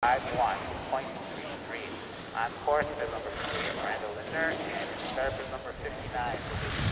On course is number 3, Miranda Linder, and in sharp is number 59,